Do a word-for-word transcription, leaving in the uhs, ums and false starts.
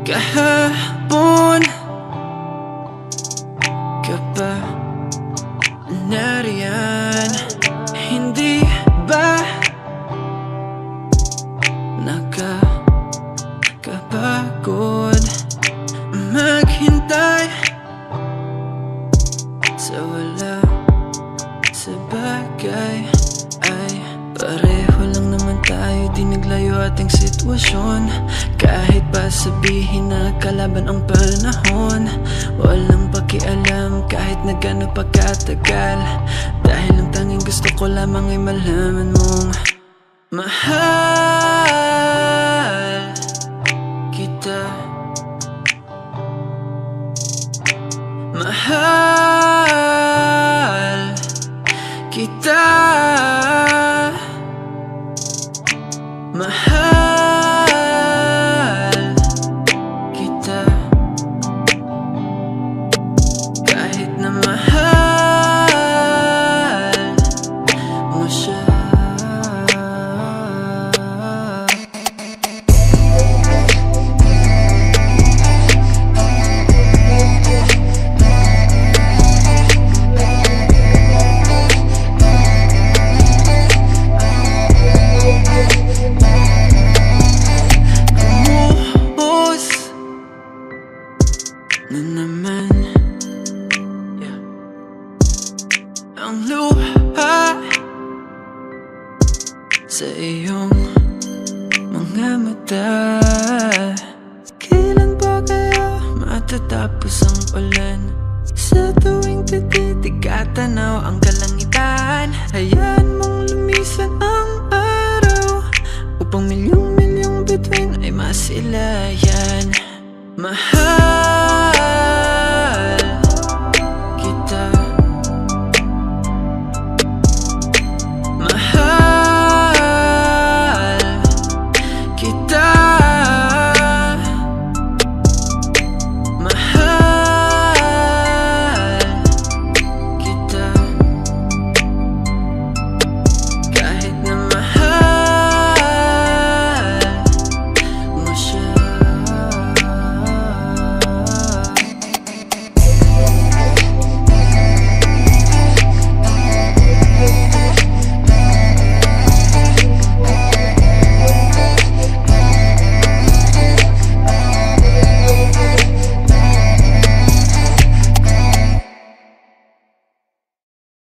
Kahapon ka pa nariyan? Hindi ba nakakapagod maghintay sa wala sa bagay? Ay pareho lang naman tayo, di naglayo ating sitwasyon. Kahit pa sabihin na kalaban ang panahon, walang pakialam kahit na gaano pa katagal. Dahil ang tanging gusto ko lamang ay malaman mong mahal kita. Mahal kita. Mahal kita. Kahit na mahal mo siya. Na naman, yeah. Ang luha sa iyong mga mata. Kailan ba kaya matatapos ang ulan? Sa tuwing tititig at tanaw ang kalangitan, hayaan mong lumisan ang araw upang milyong-milyong bituin ay masilayan. Mahal